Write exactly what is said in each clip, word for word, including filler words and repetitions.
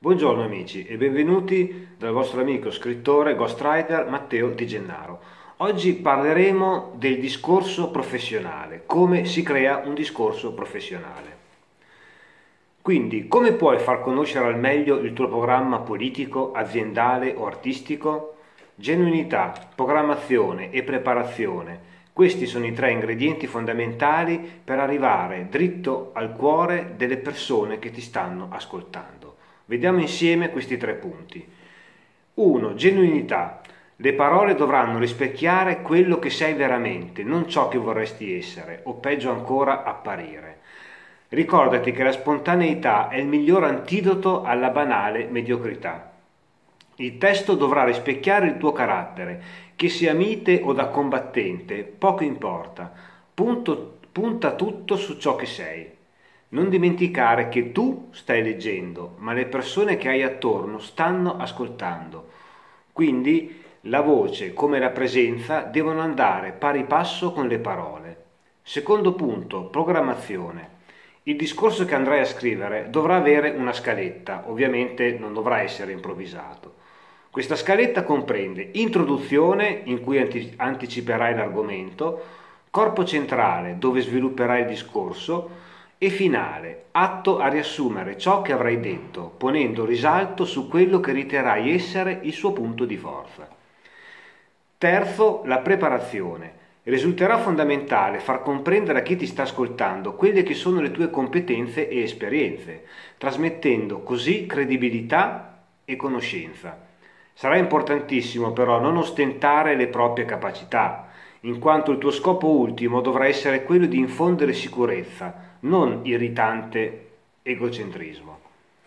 Buongiorno amici e benvenuti dal vostro amico scrittore ghostwriter Matteo Di Gennaro. Oggi parleremo del discorso professionale, come si crea un discorso professionale. Quindi, come puoi far conoscere al meglio il tuo programma politico, aziendale o artistico? Genuinità, programmazione e preparazione. Questi sono i tre ingredienti fondamentali per arrivare dritto al cuore delle persone che ti stanno ascoltando. Vediamo insieme questi tre punti. uno. Genuinità. Le parole dovranno rispecchiare quello che sei veramente, non ciò che vorresti essere, o peggio ancora apparire. Ricordati che la spontaneità è il miglior antidoto alla banale mediocrità. Il testo dovrà rispecchiare il tuo carattere, che sia mite o da combattente, poco importa. Punto, punta tutto su ciò che sei. Non dimenticare che tu stai leggendo, ma le persone che hai attorno stanno ascoltando. Quindi la voce come la presenza devono andare pari passo con le parole. Secondo punto, programmazione. Il discorso che andrai a scrivere dovrà avere una scaletta, ovviamente non dovrà essere improvvisato. Questa scaletta comprende introduzione, in cui anti- anticiperai l'argomento, corpo centrale, dove svilupperai il discorso, e finale, atto a riassumere ciò che avrai detto, ponendo risalto su quello che riterrai essere il suo punto di forza. Terzo, la preparazione. Risulterà fondamentale far comprendere a chi ti sta ascoltando quelle che sono le tue competenze e esperienze, trasmettendo così credibilità e conoscenza. Sarà importantissimo però non ostentare le proprie capacità, in quanto il tuo scopo ultimo dovrà essere quello di infondere sicurezza, non irritante egocentrismo.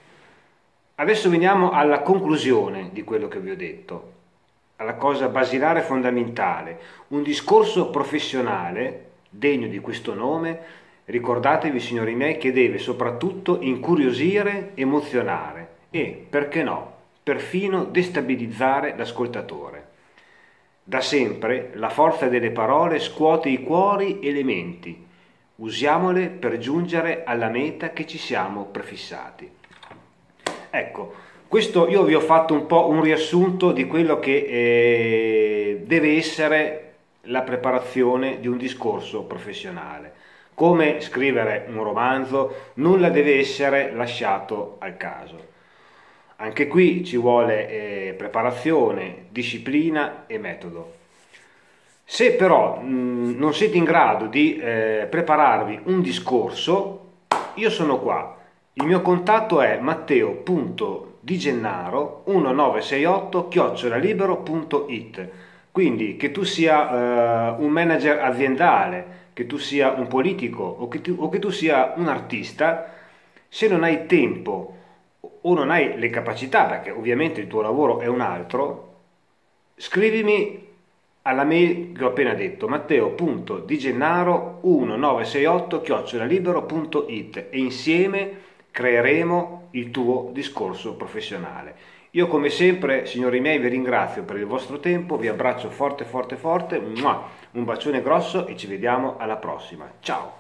Adesso veniamo alla conclusione di quello che vi ho detto, alla cosa basilare fondamentale. Un discorso professionale, degno di questo nome, ricordatevi signori miei, che deve soprattutto incuriosire, emozionare e, perché no, perfino destabilizzare l'ascoltatore. Da sempre la forza delle parole scuote i cuori e le menti. Usiamole per giungere alla meta che ci siamo prefissati. Ecco, questo io vi ho fatto un po' un riassunto di quello che eh, deve essere la preparazione di un discorso professionale. Come scrivere un romanzo, nulla deve essere lasciato al caso. Anche qui ci vuole eh, preparazione, disciplina e metodo. Se però mh, non siete in grado di eh, prepararvi un discorso, io sono qua. Il mio contatto è matteo punto digennaro millenovecentossantotto chiocciola libero punto it. Quindi che tu sia eh, un manager aziendale, che tu sia un politico o che, tu, o che tu sia un artista, se non hai tempo o non hai le capacità, perché ovviamente il tuo lavoro è un altro, scrivimi alla mail che ho appena detto, matteo punto digennaro millenovecentossantotto chiocciola libero punto it, e insieme creeremo il tuo discorso professionale. Io come sempre, signori miei, vi ringrazio per il vostro tempo, vi abbraccio forte forte forte, un bacione grosso e ci vediamo alla prossima. Ciao!